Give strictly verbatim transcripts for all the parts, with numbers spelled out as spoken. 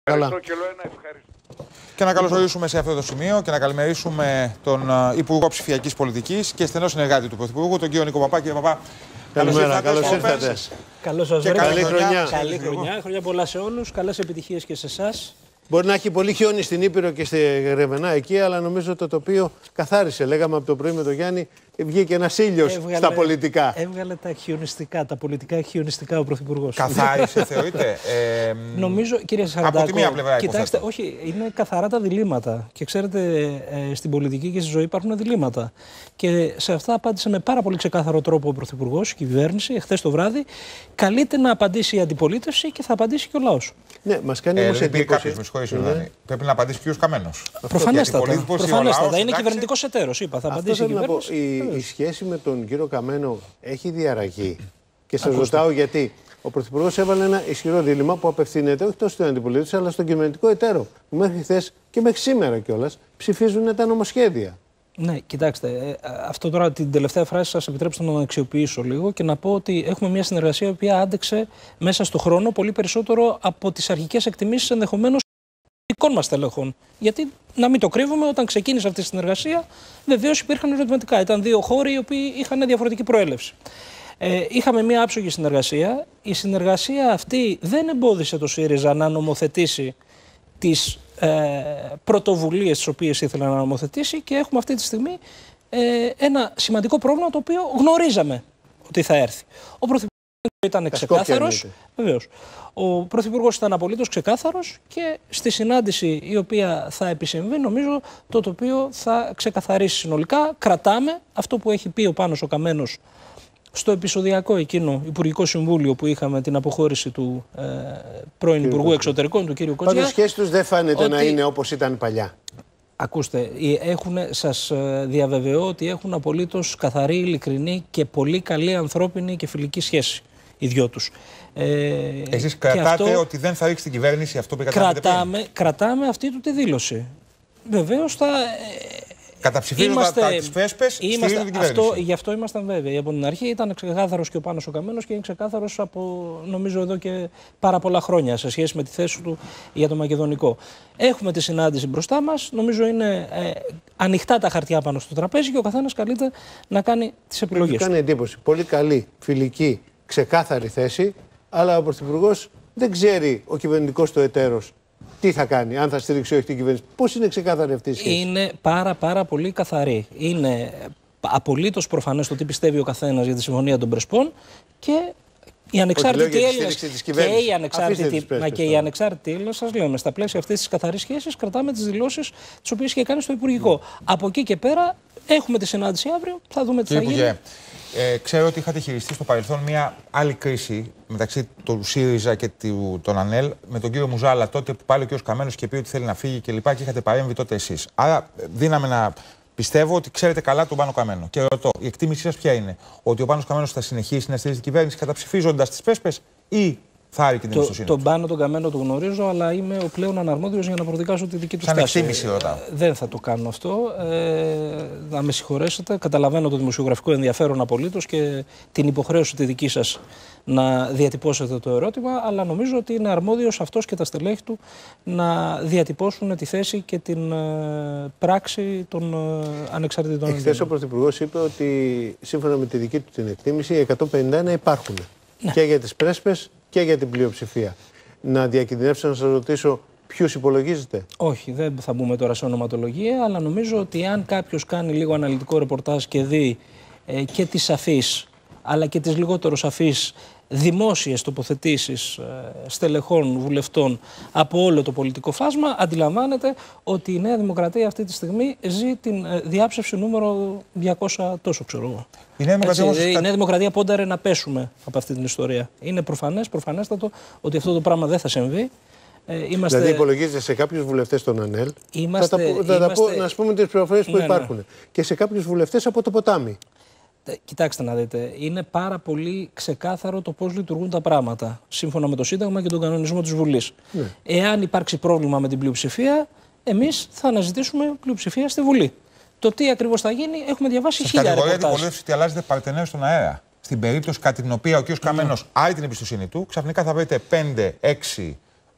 Ευχαριστώ και λέω ένα ευχαριστώ. Και να καλωσορίσουμε σε αυτό το σημείο και να καλημερίσουμε τον Υπουργό Ψηφιακής Πολιτικής και στενό συνεργάτη του Πρωθυπουργού, τον κύριο Νίκο Παπά. Κύριε Παπά, καλημέρα, καλώς ήρθατε. Καλώς σας βρήκα. Καλή χρονιά. Καλή χρονιά. Χρόνια πολλά σε όλους. Καλές επιτυχίες και σε εσάς. Μπορεί να έχει πολύ χιόνι στην Ήπειρο και στη Γρεβενά εκεί, αλλά νομίζω το τοπίο καθάρισε. Λέγαμε από το πρωί με τον Γιάννη, βγήκε ένας ήλιος στα πολιτικά. Έβγαλε τα χιονιστικά, τα πολιτικά χιονιστικά ο Πρωθυπουργός. Καθάρισε, θεωρείτε. Ε, νομίζω, κύριε Σαραντάκο, από τη μία πλευρά, κοιτάξτε, όχι, είναι καθαρά τα διλήμματα. Και ξέρετε, ε, στην πολιτική και στη ζωή υπάρχουν διλήμματα. Και σε αυτά απάντησε με πάρα πολύ ξεκάθαρο τρόπο ο Πρωθυπουργός, η κυβέρνηση, εχθές το βράδυ. Καλείται να απαντήσει η αντιπολίτευση και θα απαντήσει και ο λαός. Ναι, μας κάνει ε, όμως εντύπωση. Κάποιος, με συγχωρείτε, πρέπει να απαντήσει ο κ. Καμένος. Προφανέστατα. Προφανέστατα. Είναι κυβερνητικός εταίρος, είπα. Θα απαντήσει η κυβέρνηση. Η, η σχέση με τον κύριο Καμένο έχει διαραγεί. Και σας ρωτάω γιατί. Ο Πρωθυπουργός έβαλε ένα ισχυρό δίλημμα που απευθύνεται όχι τόσο στην αντιπολίτευση αλλά στον κυβερνητικό εταίρο. Που μέχρι χθες και μέχρι σήμερα κιόλας ψηφίζουν τα νομοσχέδια. Ναι, κοιτάξτε, αυτό τώρα την τελευταία φράση σας επιτρέψτε να αξιοποιήσω λίγο και να πω ότι έχουμε μια συνεργασία η οποία άντεξε μέσα στον χρόνο πολύ περισσότερο από τις αρχικές εκτιμήσεις ενδεχομένως δικών μας τελεχών. Γιατί να μην το κρύβουμε, όταν ξεκίνησε αυτή η συνεργασία, βεβαίως υπήρχαν ερωτηματικά. Ήταν δύο χώροι οι οποίοι είχαν διαφορετική προέλευση. Ε, είχαμε μια άψογη συνεργασία. Η συνεργασία αυτή δεν εμπόδισε το ΣΥΡΙΖΑ να νομοθετήσει τις ε, πρωτοβουλίες τις οποίες ήθελε να νομοθετήσει και έχουμε αυτή τη στιγμή ε, ένα σημαντικό πρόβλημα το οποίο γνωρίζαμε ότι θα έρθει. Ο Πρωθυπουργός ήταν ξεκάθαρος. Βεβαίως. Ο Πρωθυπουργός ήταν απολύτως ξεκάθαρος και στη συνάντηση η οποία θα επισυμβεί νομίζω το τοπίο θα ξεκαθαρίσει συνολικά. Κρατάμε αυτό που έχει πει ο Πάνος ο Καμένος στο επεισοδιακό εκείνο Υπουργικό Συμβούλιο που είχαμε την αποχώρηση του ε, πρώην Υπουργού Εξωτερικών, του κ. Κοτζιά. Πάντως οι σχέσεις τους δεν φαίνεται ότι... να είναι όπως ήταν παλιά. Ακούστε, έχουν, σας διαβεβαιώ ότι έχουν απολύτως καθαρή, ειλικρινή και πολύ καλή ανθρώπινη και φιλική σχέση οι δυο τους. Ε, Εσείς κρατάτε αυτό, ότι δεν θα ρίξει την κυβέρνηση αυτό που κρατάμε, κρατάμε αυτή του τη δήλωση. Βεβαίως θα... Καταψηφίζοντα τις Πρέσπες, στηρίζουν την κυβέρνηση. Αυτό, γι' αυτό ήμασταν βέβαιοι. Από την αρχή ήταν ξεκάθαρος και ο Πάνος ο Καμένος και είναι ξεκάθαρος από νομίζω εδώ και πάρα πολλά χρόνια σε σχέση με τη θέση του για το μακεδονικό. Έχουμε τη συνάντηση μπροστά μας. Νομίζω είναι ε, ανοιχτά τα χαρτιά πάνω στο τραπέζι και ο καθένας καλείται να κάνει τις επιλογές. Μου κάνει εντύπωση. Πολύ καλή, φιλική, ξεκάθαρη θέση, αλλά ο Πρωθυπουργός δεν ξέρει ο κυβερνητικός του εταίρος τι θα κάνει, αν θα στηρίξει όχι την κυβέρνηση. Πώς είναι ξεκάθαρη αυτή η σχέση? Είναι πάρα πάρα πολύ καθαρή. Είναι απολύτως προφανές το τι πιστεύει ο καθένας για τη Συμφωνία των Πρεσπών και οι ανεξάρτητοι Έλληνες και οι ανεξάρτητοι, μα και οι ανεξάρτητοι Έλληνες, σας λέμε, στα πλαίσια αυτής της καθαρής σχέσης κρατάμε τις δηλώσεις τις οποίες είχε κάνει στο Υπουργικό. Mm. Από εκεί και πέρα έχουμε τη συνάντηση αύριο, θα δούμε τι θα γίνει. Ε, ξέρω ότι είχατε χειριστεί στο παρελθόν μια άλλη κρίση μεταξύ του ΣΥΡΙΖΑ και του, των ΑΝΕΛ με τον κύριο Μουζάλα τότε που πάλι ο κύριος Καμένος και πει ότι θέλει να φύγει και λοιπά και είχατε παρέμβει τότε εσείς. Άρα δύναμε να πιστεύω ότι ξέρετε καλά τον Πάνο Καμένο. Και ρωτώ, η εκτίμησή σας ποια είναι? Ότι ο Πάνος Καμένος θα συνεχίσει να στηρίζει την κυβέρνηση καταψηφίζοντας τις Πρέσπες ή θα άρει και την εμπιστοσύνη? Τον Πάνο τον Καμένο τον γνωρίζω, αλλά είμαι ο πλέον αναρμόδιος για να προδικάσω τη δική του στάση. Σαν εκτίμηση ρωτάω. Ε, δεν θα το κάνω αυτό. Ε, να με συγχωρέσετε. Καταλαβαίνω το δημοσιογραφικό ενδιαφέρον απολύτως και την υποχρέωση τη δική σας να διατυπώσετε το ερώτημα, αλλά νομίζω ότι είναι αρμόδιος αυτός και τα στελέχη του να διατυπώσουν τη θέση και την ε, πράξη των ε, ανεξαρτητών. Εχθές ο Πρωθυπουργός είπε ότι σύμφωνα με τη δική του την εκτίμηση οι εκατόν πενήντα ένα υπάρχουν. Ναι. Και για τις Πρέσπες και για την πλειοψηφία. Να διακινδυνεύσω να σας ρωτήσω ποιους υπολογίζετε? Όχι, δεν θα μπούμε τώρα σε ονοματολογία, αλλά νομίζω ότι αν κάποιος κάνει λίγο αναλυτικό ρεπορτάζ και δει ε, και τις σαφείς αλλά και τις λιγότερο σαφείς δημόσιες τοποθετήσεις ε, στελεχών, βουλευτών από όλο το πολιτικό φάσμα, αντιλαμβάνεται ότι η Νέα Δημοκρατία αυτή τη στιγμή ζει την ε, διάψευση νούμερο διακόσια τόσο, ξέρω εγώ. Η Νέα Δημοκρατία, Έτσι, η Νέα Δημοκρατία πόνταρε να πέσουμε από αυτή την ιστορία. Είναι προφανές, προφανέστατο ότι αυτό το πράγμα δεν θα συμβεί. Ε, είμαστε... Δηλαδή υπολογίζετε σε κάποιους βουλευτές των ΑΝΕΛ, είμαστε, θα, τα, θα είμαστε... τα πω, να πούμε τις πληροφορίες που ναι, υπάρχουν, ναι. Και σε κάποιους βουλευτές από το ποτάμι. Κοιτάξτε να δείτε, είναι πάρα πολύ ξεκάθαρο το πώς λειτουργούν τα πράγματα σύμφωνα με το Σύνταγμα και τον κανονισμό της Βουλής. Ναι. Εάν υπάρξει πρόβλημα με την πλειοψηφία, εμείς θα αναζητήσουμε πλειοψηφία στη Βουλή. Το τι ακριβώς θα γίνει, έχουμε διαβάσει χίλια ρεπορτάζ. Στην κατηγορία αντιπολίτευση ότι αλλάζετε παρτενέρ στον αέρα. Στην περίπτωση κατά την οποία ο κ. Καμένος άρει την εμπιστοσύνη του, ξαφνικά θα βρείτε πέντε έξι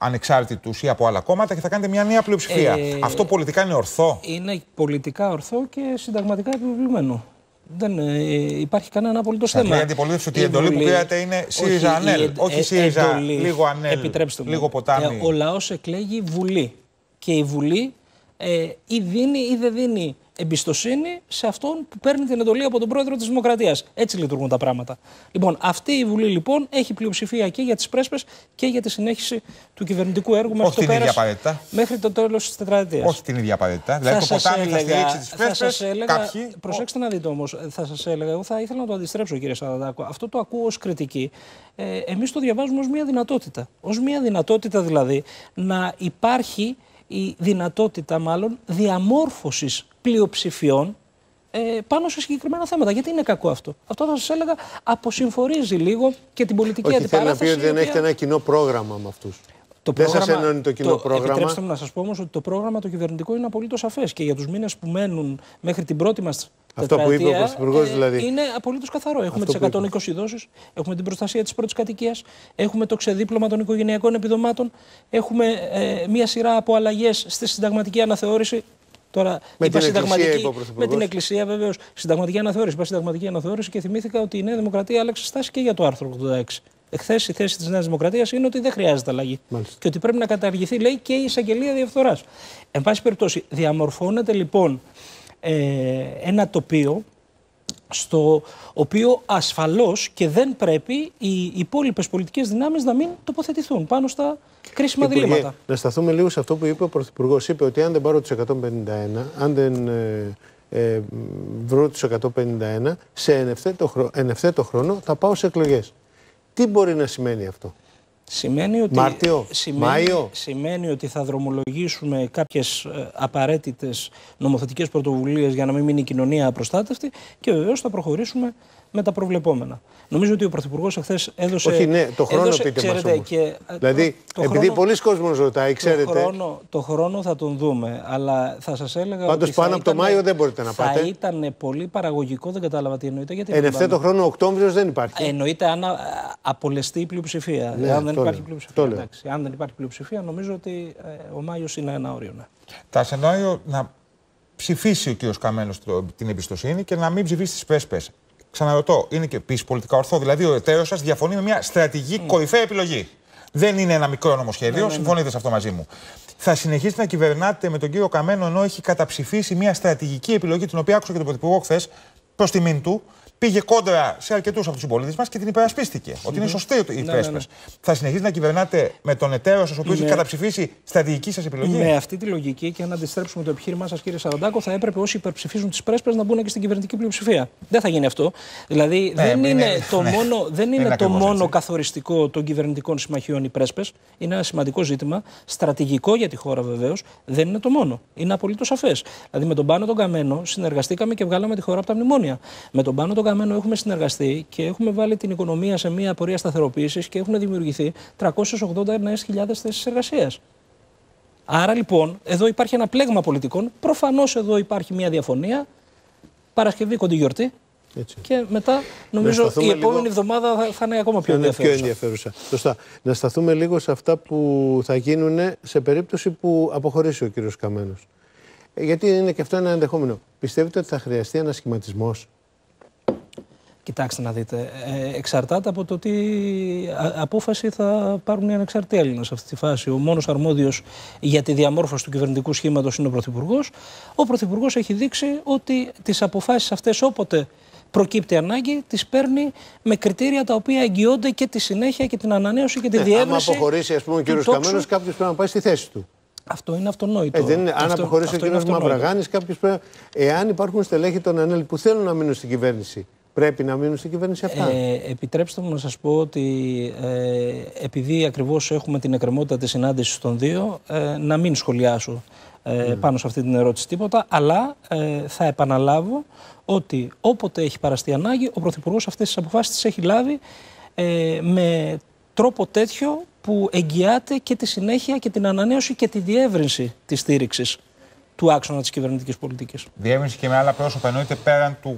ανεξάρτητους ή από άλλα κόμματα και θα κάνετε μια νέα πλειοψηφία. Ε, Αυτό πολιτικά είναι ορθό? Είναι πολιτικά ορθό και συνταγματικά επιβλημένο. Δεν ε, υπάρχει κανένα απολύτως θέμα. Θα αντιπολίτευση ότι η εντολή που πήρατε είναι ΣΥΡΙΖΑ-ΑΝΕΛ. Όχι ΣΥΡΙΖΑ, λίγο ΑΝΕΛ, λίγο ποτάμι. Ε, ο λαός εκλέγει Βουλή. Και η Βουλή ε, ή δίνει ή δεν δίνει εμπιστοσύνη σε αυτόν που παίρνει την εντολή από τον πρόεδρο της Δημοκρατίας. Έτσι λειτουργούν τα πράγματα. Λοιπόν, αυτή η Βουλή λοιπόν έχει πλειοψηφία και για τις πρέσπες και για τη συνέχιση του κυβερνητικού έργου μέχρι, Όχι το, την πέρας, ίδια μέχρι το τέλος της τετραετίας. Όχι την ίδια απαραίτητα. Δηλαδή το ποτάμι θα στηρίξει τις πρέσπες. Κάποιοι... Προσέξτε να δείτε όμως, θα σας έλεγα, εγώ θα ήθελα να το αντιστρέψω κύριε Σαραντάκο. Αυτό το ακούω ως κριτική. Ε, εμείς το διαβάζουμε ως μια δυνατότητα. Ως μια δυνατότητα δηλαδή να υπάρχει η δυνατότητα μάλλον διαμόρφωσης πλειοψηφιών ε, πάνω σε συγκεκριμένα θέματα. Γιατί είναι κακό αυτό? Αυτό θα σας έλεγα αποσυμφορίζει λίγο και την πολιτική Όχι, αντιπαράθεση. Θέλει να πει ότι δεν οποία... έχετε ένα κοινό πρόγραμμα με αυτούς. Το δεν πρόγραμμα, σας ενώνει το κοινό το, πρόγραμμα. Επιτρέψτε μου να σας πω όμως ότι το πρόγραμμα το κυβερνητικό είναι απολύτως σαφές και για τους μήνες που μένουν μέχρι την πρώτη μας αυτό που είπε ο Πρωθυπουργός δηλαδή. Είναι απολύτως καθαρό. Έχουμε τις εκατόν είκοσι δόσεις, έχουμε την προστασία της πρώτης κατοικίας, έχουμε το ξεδίπλωμα των οικογενειακών επιδομάτων, έχουμε ε, μία σειρά από αλλαγές στη συνταγματική αναθεώρηση. Τώρα, με, είπα την συνταγματική, με την Εκκλησία βεβαίως. Συνταγματική αναθεώρηση. Είπα συνταγματική αναθεώρηση και θυμήθηκα ότι η Νέα Δημοκρατία άλλαξε στάση και για το άρθρο ογδόντα έξι. Εχθές η θέση της Νέας Δημοκρατίας είναι ότι δεν χρειάζεται αλλαγή. Μάλιστα. Και ότι πρέπει να καταργηθεί, λέει, και η εισαγγελία διαφθοράς. Εν πάση περιπτώσει, διαμορφώνεται λοιπόν ε, ένα τοπίο στο οποίο ασφαλώς και δεν πρέπει οι υπόλοιπες πολιτικές δυνάμεις να μην τοποθετηθούν πάνω στα κρίσιμα Υπουργέ, διλήμματα. Να σταθούμε λίγο σε αυτό που είπε ο Πρωθυπουργός. Είπε ότι αν δεν πάρω τους εκατόν πενήντα ένα, αν δεν ε, ε, βρω τους εκατόν πενήντα ένα, σε εν ευθέτω, χρόνο, εν ευθέτω χρόνο θα πάω σε εκλογές. Τι μπορεί να σημαίνει αυτό? Σημαίνει ότι, Μάρτιο, σημαίνει, Μάιο. Σημαίνει ότι θα δρομολογήσουμε κάποιες ε, απαραίτητες νομοθετικές πρωτοβουλίες για να μην μείνει η κοινωνία απροστάτευτη και βεβαίως θα προχωρήσουμε με τα προβλεπόμενα. Νομίζω ότι ο Πρωθυπουργός εχθές έδωσε... Όχι, ναι, το χρόνο έδωσε, πείτε ξέρετε, μας όμως. Και, δηλαδή, το, το επειδή χρόνο, πολλοί κόσμος ρωτάει, ξέρετε... Το χρόνο, το χρόνο θα τον δούμε, αλλά θα σας έλεγα πάντως ότι πάνω από το Μάιο δεν μπορείτε να πάτε. Θα ήταν πολύ παραγωγικό, δεν κατάλαβα τι εννοείται. Γιατί εν ευθέτω χρόνο, Οκτώβριος δεν υπάρχει. Εννοείται αν απολεστεί η πλειοψηφία. Ναι, αν δεν υπάρχει λέω. πλειοψηφία. Εντάξει, αν δεν υπάρχει πλειοψηφία, νομίζω ότι ε, ο Μάιος είναι ένα όριο. Ναι. Τα σενάριο να ψηφίσει ο κ. Καμένος την εμπιστοσύνη και να μην ψηφίσει τις πρέσπες. Ξαναρωτώ, είναι και επίσης πολιτικά ορθό? Δηλαδή, ο εταίρος σας διαφωνεί με μια στρατηγική mm. κορυφαία επιλογή. Δεν είναι ένα μικρό νομοσχέδιο, ναι, ναι, ναι. συμφωνείτε σε αυτό μαζί μου. Θα συνεχίσετε να κυβερνάτε με τον κύριο Καμένο ενώ έχει καταψηφίσει μια στρατηγική επιλογή, την οποία άκουσα και τον Πρωθυπουργό χθες, προς τιμήν του. Πήγε κόντρα σε αρκετούς από τους συμπολίτες μας και την υπερασπίστηκε. Mm-hmm. Ότι είναι σωστή η ναι, πρέσπες. ναι, ναι. Θα συνεχίσετε να κυβερνάτε με τον εταίρο σας, ο οποίος με... έχει καταψηφίσει στρατηγική σας επιλογή? Με αυτή τη λογική, και αν αντιστρέψουμε το επιχείρημά σας, κύριε Σαραντάκο, θα έπρεπε όσοι υπερψηφίζουν τις πρέσπες να μπουν και στην κυβερνητική πλειοψηφία. Δεν θα γίνει αυτό. Δηλαδή, ναι, δεν είναι, είναι το ναι. μόνο, δεν είναι είναι το μόνο καθοριστικό των κυβερνητικών συμμαχιών οι πρέσπες. Είναι ένα σημαντικό ζήτημα. Στρατηγικό για τη χώρα βεβαίως. Δεν είναι το μόνο. Είναι απολύτως σαφές. Δηλαδή, με τον Πάνο τον Καμένο συνεργαστήκαμε και βγάλαμε τη χώρα από τα μνημόνια. Με τον Πάνο τον Καμένο έχουμε συνεργαστεί και έχουμε βάλει την οικονομία σε μια πορεία σταθεροποίησης και έχουν δημιουργηθεί τριακόσιες ογδόντα νέες χιλιάδες θέσεις εργασίας. Άρα λοιπόν, εδώ υπάρχει ένα πλέγμα πολιτικών. Προφανώς εδώ υπάρχει μια διαφωνία. Παρασκευή, κοντή γιορτή. Έτσι. Και μετά νομίζω η επόμενη λίγο... εβδομάδα θα, θα είναι ακόμα πιο είναι ενδιαφέρουσα. Πιο ενδιαφέρουσα. Σωστά. Να σταθούμε λίγο σε αυτά που θα γίνουν σε περίπτωση που αποχωρήσει ο κύριος Καμένος. Γιατί είναι και αυτό ένα ενδεχόμενο. Πιστεύετε ότι θα χρειαστεί ένας σχηματισμός? Κοιτάξτε να δείτε, ε, εξαρτάται από το τι απόφαση θα πάρουν οι ανεξάρτητοι Έλληνες σε αυτή τη φάση. Ο μόνος αρμόδιος για τη διαμόρφωση του κυβερνητικού σχήματος είναι ο Πρωθυπουργός. Ο Πρωθυπουργός έχει δείξει ότι τις αποφάσεις αυτές όποτε προκύπτει ανάγκη, τις παίρνει με κριτήρια τα οποία εγγυώνται και τη συνέχεια και την ανανέωση και τη ναι, διεύρυνση. Αν αποχωρήσει, ας πούμε, ο κύριος Καμένος, κάποιος πρέπει να πάει στη θέση του. Αυτό είναι αυτονόητο. Ε, δεν είναι, αν αυτό, αποχωρήσει αυτό ο κύριος Μαυραγάνης, κάποιος πρέπει. Εάν υπάρχουν στελέχη των ΑΝΕΛ που θέλουν να μείνουν στην κυβέρνηση, πρέπει να μείνουν στην κυβέρνηση αυτά? Ε, επιτρέψτε μου να σας πω ότι ε, επειδή ακριβώς έχουμε την εκκρεμότητα της συνάντησης των δύο, ε, να μην σχολιάσω ε, mm. πάνω σε αυτή την ερώτηση τίποτα, αλλά ε, θα επαναλάβω ότι όποτε έχει παραστεί ανάγκη, ο Πρωθυπουργός αυτές τις αποφάσεις τις έχει λάβει ε, με τρόπο τέτοιο που εγγυάται και τη συνέχεια και την ανανέωση και τη διεύρυνση της στήριξης του άξονα της κυβερνητικής πολιτικής. Διεύρυνση και με άλλα πρόσωπα εννοείται πέραν του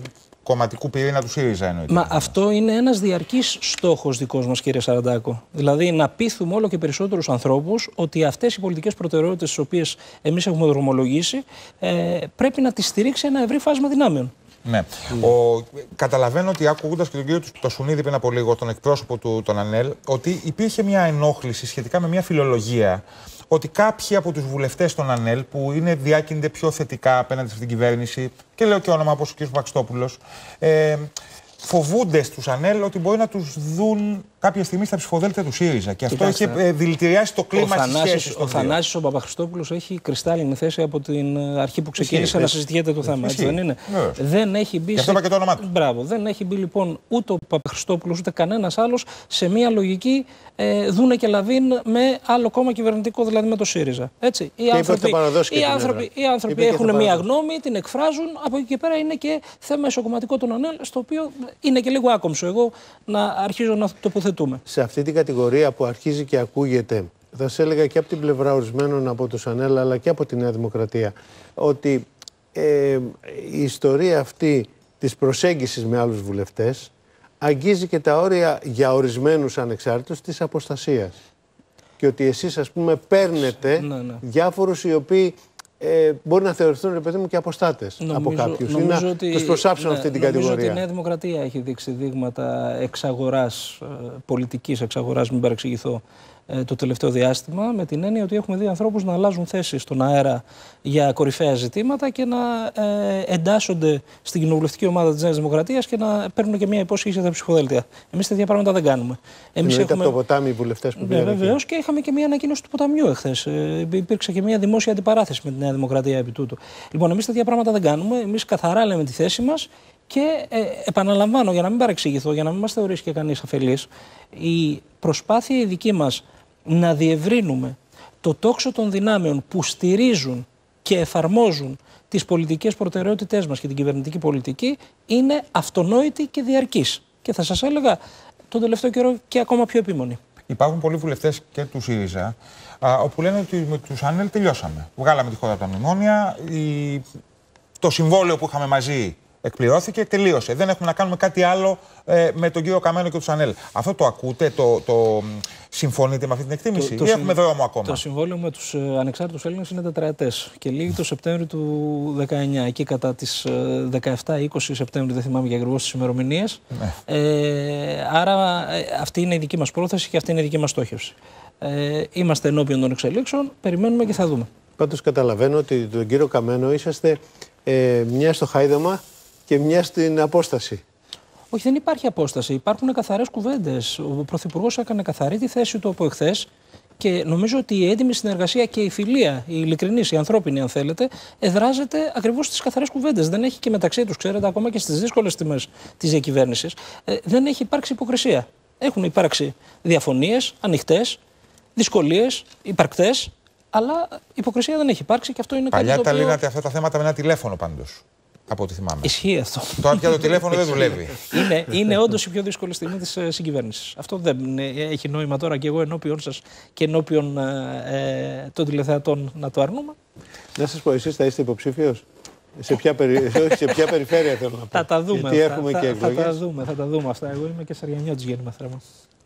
κομματικού πυρήνα του ΣΥΡΙΖΑ εννοείται. Μα αυτό είναι ένας διαρκής στόχος δικός μας, κύριε Σαραντάκο. Δηλαδή να πείθουμε όλο και περισσότερους ανθρώπους ότι αυτές οι πολιτικές προτεραιότητες τις οποίες εμείς έχουμε δρομολογήσει ε, πρέπει να τις στηρίξει ένα ευρύ φάσμα δυνάμεων. Ναι. Mm. Ο, καταλαβαίνω ότι άκουγοντας και τον κύριο Τοσουνίδη πριν από λίγο, τον εκπρόσωπο του τον ΑΝΕΛ, ότι υπήρχε μια ενόχληση σχετικά με μια φιλολογία. Ότι κάποιοι από τους βουλευτές των ΑΝΕΛ που είναι διάκυνται πιο θετικά απέναντι σε αυτήν την κυβέρνηση, και λέω και όνομα όπως ο κ. Παξιτόπουλος, ε, φοβούνται στους ΑΝΕΛ ότι μπορεί να τους δουν κάποια στιγμή στα ψηφοδέλτια του ΣΥΡΙΖΑ. Και αυτό Κοιτάξτε, έχει ε, δηλητηριάσει το κλίμα στις σχέσεις. Ο Θανάσης ο Παπαχριστόπουλος έχει κρυστάλλινη θέση από την αρχή που ξεκίνησε να συζητιέται το θέμα. Έτσι δεν είναι? Ναι. Δεν έχει μπει. Και αυτό είπα και το όνομά του. Μπράβο. Δεν έχει μπει λοιπόν ούτε ο Παπαχριστόπουλος ούτε κανένας άλλος σε μια λογική ε, δούνε και λαβίν με άλλο κόμμα κυβερνητικό, δηλαδή με το ΣΥΡΙΖΑ. Έτσι. Οι άνθρωποι, οι άνθρωποι, οι άνθρωποι έχουν μια γνώμη, την εκφράζουν. Από εκεί και πέρα είναι και θέμα εσωκομματικό των ΑΝΕΛ, στο οποίο είναι και λίγο άκομψο εγώ να αρχίζω να τοποθετούμε. Σε αυτή την κατηγορία που αρχίζει και ακούγεται, θα σας έλεγα και από την πλευρά ορισμένων από τους ΑΝΕΛ αλλά και από τη Νέα Δημοκρατία, ότι ε, η ιστορία αυτή της προσέγγισης με άλλους βουλευτές αγγίζει και τα όρια για ορισμένους ανεξάρτητους της αποστασίας. Και ότι εσείς, ας πούμε, παίρνετε ναι, ναι. διάφορους οι οποίοι ε, μπορεί να θεωρηθούν, ρε παιδί μου, και αποστάτες νομίζω, από κάποιους. Ή να ότι, τους προσάψουν ναι, αυτή την νομίζω κατηγορία. Ότι η Νέα Δημοκρατία έχει δείξει δείγματα εξαγοράς, πολιτικής εξαγοράς, μην παρεξηγηθώ, το τελευταίο διάστημα, με την έννοια ότι έχουμε δει ανθρώπους να αλλάζουν θέσεις στον αέρα για κορυφαία ζητήματα και να ε, εντάσσονται στην κοινοβουλευτική ομάδα της Νέας Δημοκρατίας και να παίρνουν και μια υπόσχεση για τα ψηφοδέλτια. Εμείς τέτοια πράγματα δεν κάνουμε. Εμείς έχουμε από το ποτάμι οι βουλευτές που πήγαν. Βεβαίως, και είχαμε και μια ανακοίνωση του ποταμιού εχθές. Ε, υπήρξε και μια δημόσια αντιπαράθεση με τη Νέα Δημοκρατία επί τούτου. Λοιπόν, εμείς τέτοια πράγματα δεν κάνουμε. Εμείς καθαρά λέμε τη θέση μας. Και ε, επαναλαμβάνω, για να μην παρεξηγηθώ, για να μην μας θεωρήσει και κανείς αφελής, η προσπάθεια η δική μας να διευρύνουμε το τόξο των δυνάμεων που στηρίζουν και εφαρμόζουν τις πολιτικές προτεραιότητές μας και την κυβερνητική πολιτική είναι αυτονόητη και διαρκής. Και θα σας έλεγα τον τελευταίο καιρό και ακόμα πιο επίμονη. Υπάρχουν πολλοί βουλευτές και του ΣΥΡΙΖΑ α, όπου λένε ότι με τους ΑΝΕΛ τελειώσαμε. Βγάλαμε τη χώρα από τα μνημόνια, η... το συμβόλαιο που είχαμε μαζί εκπληρώθηκε, τελείωσε. Δεν έχουμε να κάνουμε κάτι άλλο ε, με τον κύριο Καμένο και τους ΑΝΕΛ. Αυτό το ακούτε, το, το συμφωνείτε με αυτή την εκτίμηση, το, το ή έχουμε δρόμο ακόμα? Το συμβόλαιο με τους ε, ανεξάρτητους Έλληνες είναι τετραετές και λήγει το Σεπτέμβριο του δεκαεννιά. Εκεί κατά τις ε, δεκαεπτά είκοσι Σεπτέμβρη, δεν θυμάμαι για ακριβώς τις ημερομηνίες. Ναι. Ε, άρα ε, αυτή είναι η δική μας πρόθεση και αυτή είναι η δική μας στόχευση. Ε, είμαστε ενώπιον των εξελίξεων, περιμένουμε και θα δούμε. Πάντως καταλαβαίνω ότι τον κύριο Καμένο είσαστε ε, μια στο χάιδεμα και μια στην απόσταση. Όχι, δεν υπάρχει απόσταση. Υπάρχουν καθαρές κουβέντες. Ο Πρωθυπουργός έκανε καθαρή τη θέση του από εχθές και νομίζω ότι η έντιμη συνεργασία και η φιλία, η ειλικρινής, η ανθρώπινη, αν θέλετε, εδράζεται ακριβώς στις καθαρές κουβέντες. Δεν έχει και μεταξύ τους, ξέρετε, ακόμα και στις δύσκολες τιμές της διακυβέρνησης, ε, δεν έχει υπάρξει υποκρισία. Έχουν υπάρξει διαφωνίες, ανοιχτές, δυσκολίες, υπαρκτές, αλλά υποκρισία δεν έχει υπάρξει και αυτό είναι Παλιά κάτι το οποίο... τα λύνατε αυτά τα θέματα με ένα τηλέφωνο πάντως. Από ό,τι θυμάμαι. Ισχύει αυτό. Τώρα πια το τηλέφωνο δεν δουλεύει. Είναι, είναι όντως η πιο δύσκολη στιγμή της ε, συγκυβέρνησης. Αυτό δεν ε, έχει νόημα τώρα και εγώ ενώπιον σας και ενώπιον ε, των τηλεθεατών να το αρνούμε. Να σας πω, εσείς θα είστε υποψήφιος? Σε ποια, περι... σε ποια περιφέρεια θέλω να πω? Θα τα δούμε. Γιατί αυτά. έχουμε θα, και εκλογές. Θα τα δούμε, θα τα δούμε αυτά. Εγώ είμαι και Σαριανιώτης γέννημα θρέμα.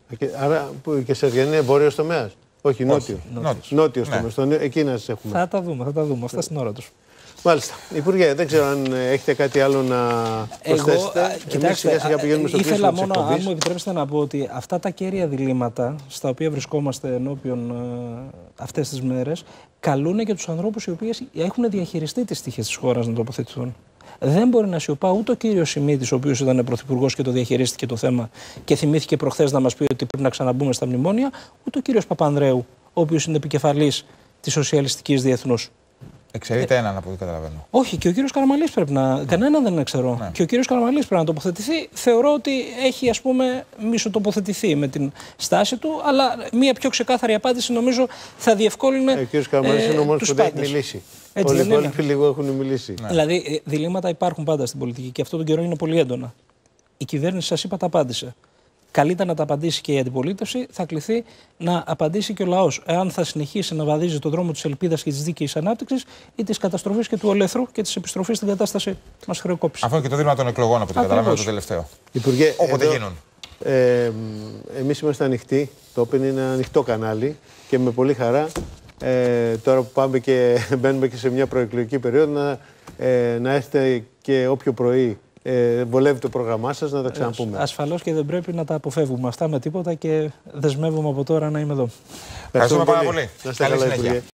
Άρα και Σαριανή είναι βόρειος τομέας? Όχι, νότιο. Νότιος, νότιος ναι. τομέας. Εκεί να σας έχουμε. Θα τα δούμε, θα τα δούμε. Αυτά στην ώρα τους. Μάλιστα. Υπουργέ, δεν ξέρω αν έχετε κάτι άλλο να προσθέσετε. Εγώ, κοιτάξτε, σιγά σιγά πηγαίνουμε στο ήθελα μόνο, αν μου επιτρέψετε, να πω ότι αυτά τα κέρια διλήμματα στα οποία βρισκόμαστε ενώπιον ε, αυτές τις μέρες καλούν και τους ανθρώπους οι οποίοι έχουν διαχειριστεί τις τύχες της χώρας να τοποθετηθούν. Δεν μπορεί να σιωπά ούτε ο κύριος Σιμίτης, ο οποίος ήταν πρωθυπουργός και το διαχειρίστηκε το θέμα και θυμήθηκε προχθές να μας πει ότι πρέπει να ξαναμπούμε στα μνημόνια, ούτε ο κύριος Παπανδρέου, ο οποίος είναι επικεφαλής της Σοσιαλιστικής Διεθνούς. Εξαιρείται ε, έναν από ό,τι καταλαβαίνω. Όχι, και ο κύριος Καραμαλής πρέπει να. Ναι. Κανέναν δεν ξέρω. Ναι. Και ο κύριος Καραμαλής πρέπει να τοποθετηθεί. Θεωρώ ότι έχει, ας πούμε, μισοτοποθετηθεί με την στάση του, αλλά μια πιο ξεκάθαρη απάντηση νομίζω θα διευκόλυνε. Ε, ο κύριος Καραμαλής ε, είναι ο μόνος που δεν έχει μιλήσει. Έτσι, όλοι οι υπόλοιποι λίγο έχουν μιλήσει. Ναι. Δηλαδή, διλήμματα υπάρχουν πάντα στην πολιτική και αυτό τον καιρό είναι πολύ έντονα. Η κυβέρνηση, σας είπα, τα απάντησε. καλείται να τα απαντήσει και η αντιπολίτευση, θα κληθεί να απαντήσει και ο λαός. Εάν θα συνεχίσει να βαδίζει τον δρόμο της ελπίδας και της δίκαιης ανάπτυξης ή της καταστροφής και του ολέθρου και της επιστροφής στην κατάσταση που μας χρεοκόπησε. Αυτό είναι και το δίλημμα των εκλογών, από ό,τι καταλαβαίνω, το τελευταίο. Υπουργέ, όποτε εδώ, γίνουν. Ε, εμείς είμαστε ανοιχτοί. Το Open είναι ένα ανοιχτό κανάλι και με πολύ χαρά. Ε, τώρα που πάμε και μπαίνουμε και σε μια προεκλογική περίοδο, να, ε, να έρθετε και όποιο πρωί ε, βολεύει το πρόγραμμά σας να τα ξαναπούμε. Ασφαλώς και δεν πρέπει να τα αποφεύγουμε αυτά με τίποτα και δεσμεύομαι από τώρα να είμαι εδώ. Ευχαριστούμε πάρα πολύ. Να είστε καλά, Υπουργέ.